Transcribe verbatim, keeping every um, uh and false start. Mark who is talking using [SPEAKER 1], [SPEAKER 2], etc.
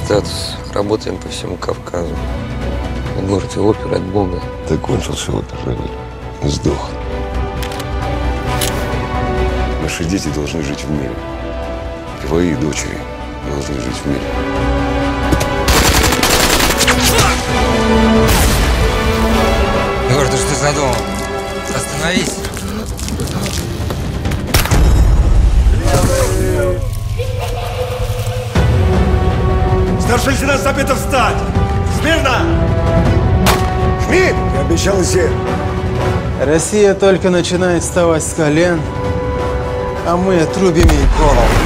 [SPEAKER 1] статус. Работаем по всему Кавказу. В городе опера от Бога.
[SPEAKER 2] Ты кончился в опере, сдох. Наши дети должны жить в мире. Твои дочери должны жить в мире.
[SPEAKER 1] Егор, ты что задумал? Остановись.
[SPEAKER 2] Старший лейтенант Запетов, встать! Смирно! Шмидт! Я обещал все.
[SPEAKER 3] Россия только начинает вставать с колен, а мы отрубим ей голову.